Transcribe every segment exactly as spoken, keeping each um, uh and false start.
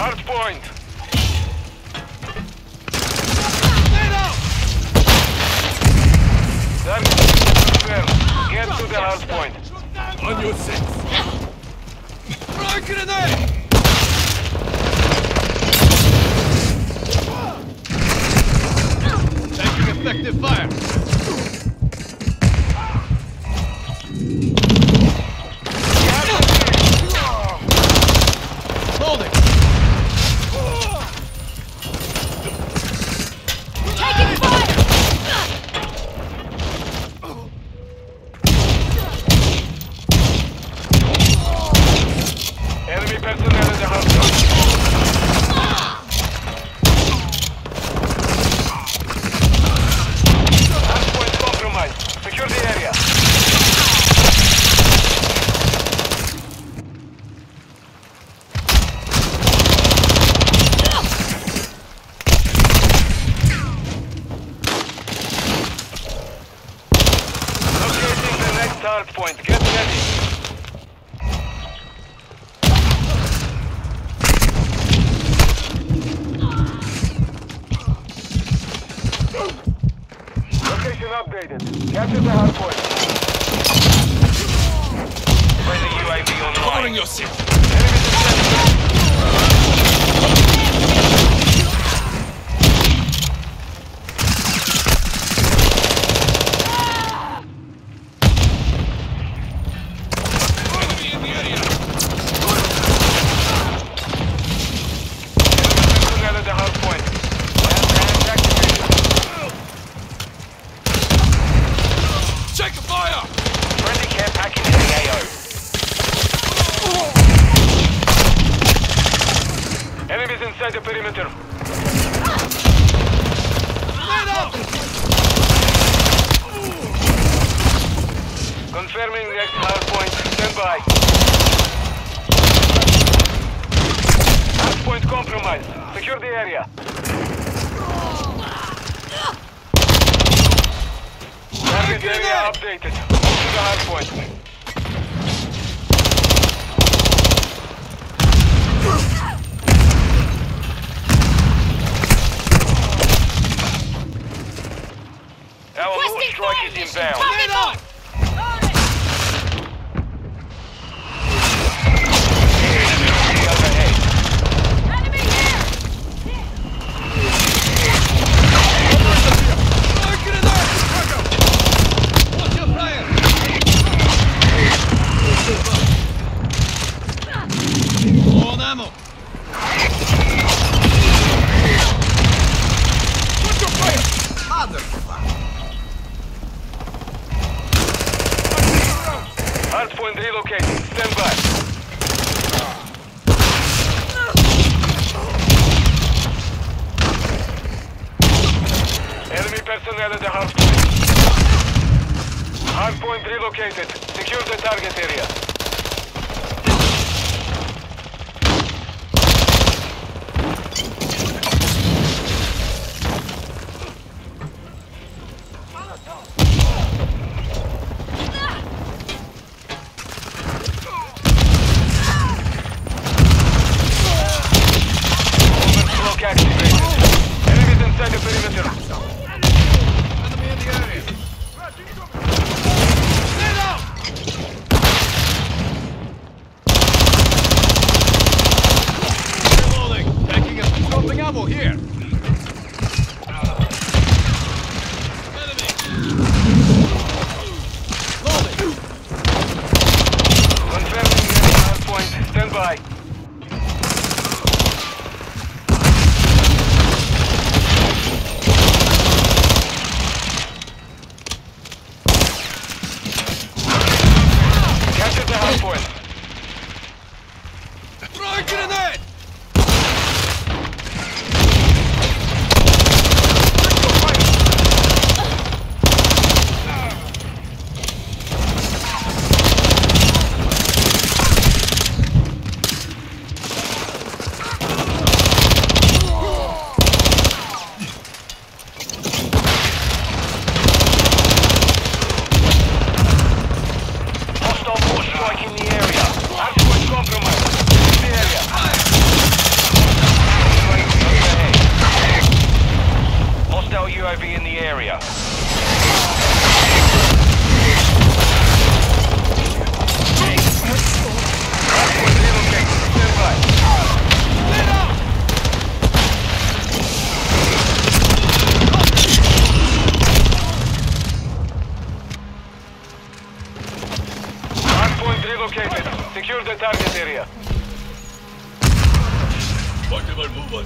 Hardpoint. Target confirmed. Get to the hardpoint. On your six. Throw a grenade! Taking effective fire. Holding. Taking fire! Enemy personnel in the hardpoint. Hardpoint compromised. Secure the area. Locating the next hardpoint. Get ready. Location updated. Capture the hardpoint. Friendly U A V online. Covering your six. Enemies in center. Enemy in the area. Enemy personnel at the hardpoint. Last hand activated. Check fire! Friendly care package in the A O. Enemies inside the perimeter. Confirming next hardpoint. Stand by. Hardpoint compromised. Secure the area. Target area updated. Move to the hardpoint. Our launch strike is inbound. Target on! Enemy overhead. Enemy here! Throw a grenade! Watch your fire! On ammo! Watch your fire! Hardpoint relocating. Stand by. Enemy personnel at the hardpoint. Hardpoint relocated. Secure the target area. Overclock activated. Enemies inside the perimeter. Enemy in the area! Reloading! Taking a dropping ammo here! Enemy! Loading! Confirming enemy hardpoint. Stand by. Capture the hardpoint. Throw a grenade! Hostile force strike in the area. Hardpoint compromised. Secure the area. Secure the target area. Multiple movers.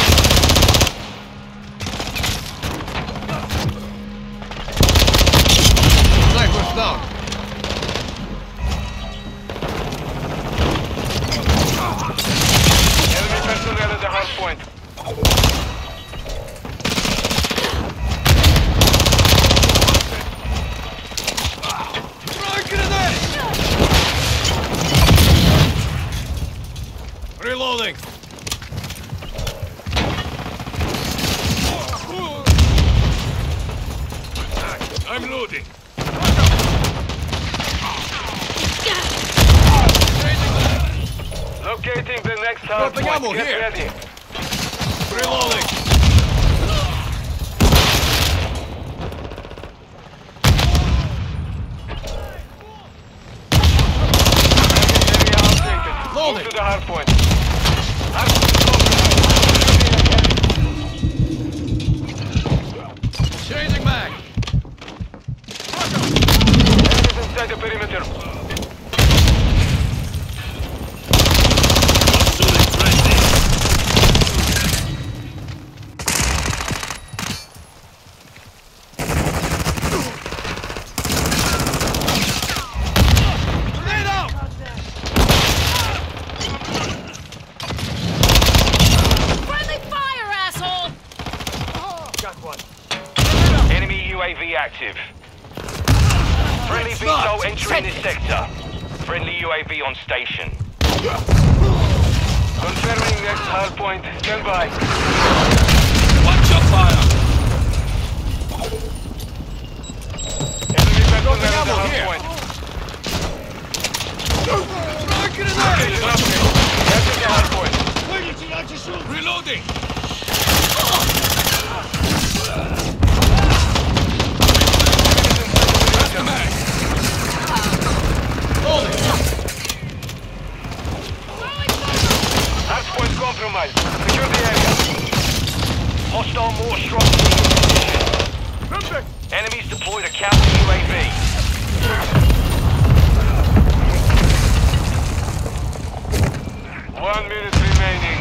Sniper's down. Enemy personnel at the hardpoint. Reloading. I'm loading. Locating the next Got the ammo hardpoint. Get here. ready. Reloading. Area updated. Loading. Move to the hardpoint. Hardpoint compromised. Changing mag. Enemies inside the perimeter. Friendly fire, asshole! Enemy U A V active. Friendly V TOL entering this sector. Friendly U A V on station. Confirming next hardpoint. Stand by. Watch your fire. Enemy personnel at the ammo here. hardpoint. Rocket in Location update. Get to the hardpoint. Reloading. That's the mag. Hardpoint compromised. Secure the area. Hostile more strong position. Enemies deployed a counter U A V. One minute remaining.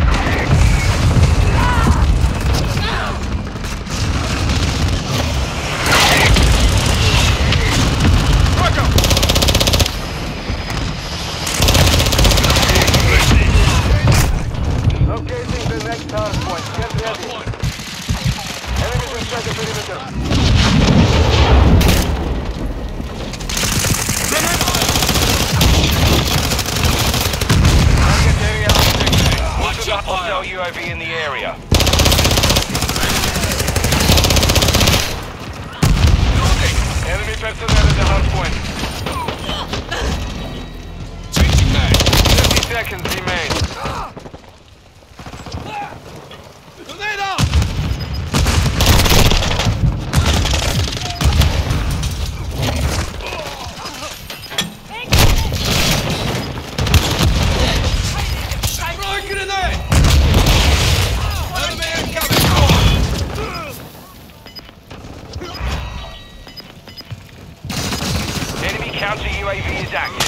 Locating the next hardpoint. Get ready. Enemies inside the perimeter. Target area updated. Watch your fire. Hostile U A V in the area. Enemy personnel at the hardpoint. Changing mag. Thirty seconds remain. Tornado! Rocket grenade! Enemy incoming! Enemy counter U A V is active.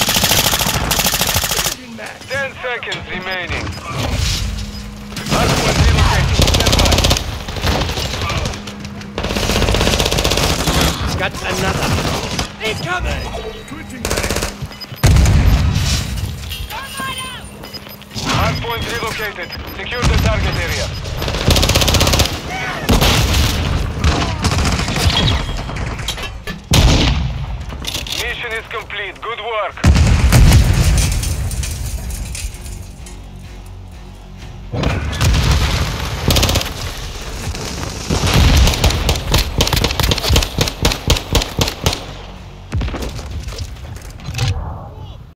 Ten seconds remaining. Hardpoint relocating. Stand by. Got another. Incoming! Hardpoint relocated. Secure the target area. Mission is complete. Good work.